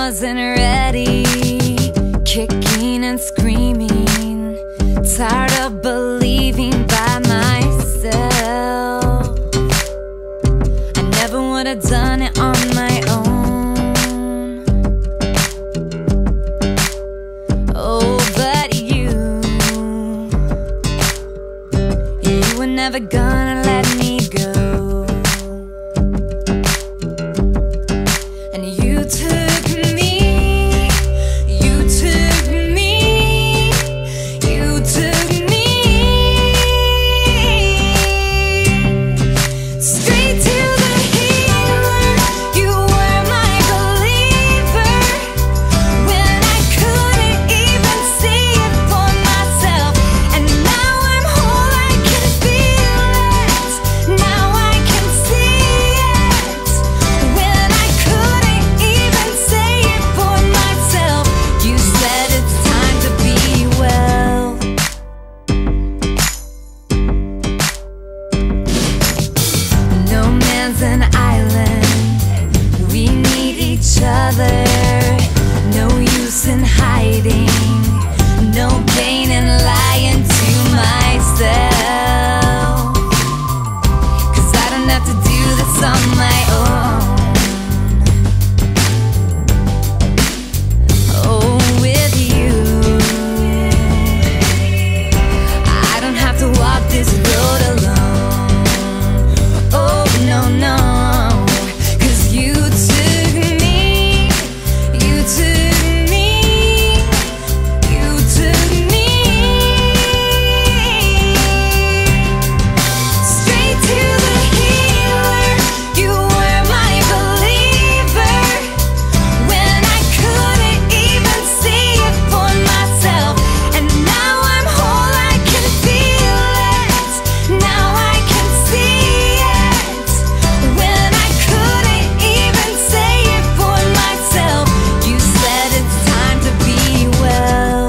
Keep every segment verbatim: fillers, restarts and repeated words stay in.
wasn't ready, kicking and screaming, tired of believing by myself. I never would have done it on my own. Oh, but you, you were never gonna let me go. And you took me, you took me, you took me straight to the healer. You were my believer when I couldn't even see it for myself. And now I'm whole, I can feel it. Now I can see it when I couldn't even say it for myself. You said it's time to be well. No man's an island, we need each other. No use in hiding, no pain in lying to myself. 'Cause I don't have to do this on my own. Oh, with you, I don't have to walk this road alone. Oh, no, no, 'cause you took me, you took me, you took me straight to the healer. You were my believer when I couldn't even see it for myself. And now I'm whole, I can feel it. Now I can see it when I couldn't even say it for myself. You said it's time to be well.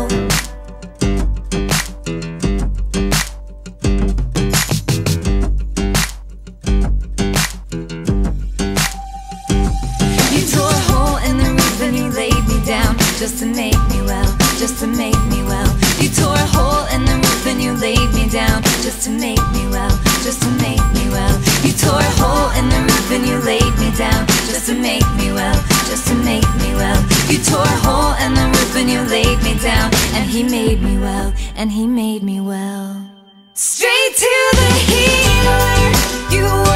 You tore a hole in the roof and you laid me down just to make me well, just to make me well. You tore a hole in the roof and you laid me down just to make me well, just to make me well. You tore a hole in the roof and you laid me down just to make me well, just to make me well. You tore a hole in the roof and you laid me down, and he made me well, and he made me well. Straight to the healer, you